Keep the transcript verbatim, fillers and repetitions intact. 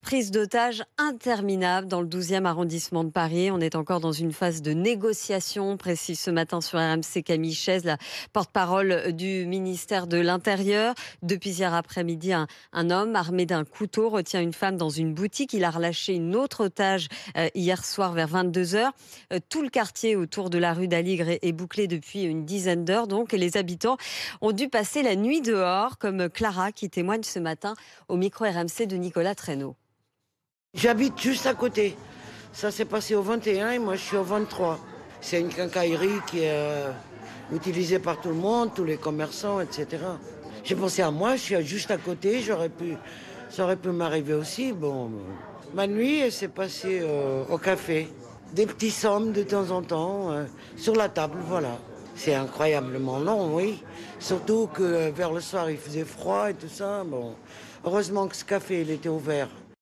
Prise d'otage interminable dans le douzième arrondissement de Paris. On est encore dans une phase de négociation, précise ce matin sur R M C Camille Chaise, la porte-parole du ministère de l'Intérieur. Depuis hier après-midi, un, un homme armé d'un couteau retient une femme dans une boutique. Il a relâché une autre otage euh, hier soir vers vingt-deux heures. Euh, tout le quartier autour de la rue d'Aligre est, est bouclé depuis une dizaine d'heures. Donc, et les habitants ont dû passer la nuit dehors, comme Clara qui témoigne ce matin au micro R M C de Nicolas Traîneau. J'habite juste à côté. Ça s'est passé au vingt et un et moi je suis au vingt-trois. C'est une quincaillerie qui est euh, utilisée par tout le monde, tous les commerçants, et cetera. J'ai pensé à moi, je suis juste à côté, j'aurais pu, ça aurait pu m'arriver aussi. Bon, euh, ma nuit, elle s'est passée euh, au café. Des petits sommes de temps en temps, euh, sur la table, voilà. C'est incroyablement long, oui. Surtout que euh, vers le soir, il faisait froid et tout ça. Bon, heureusement que ce café, il était ouvert.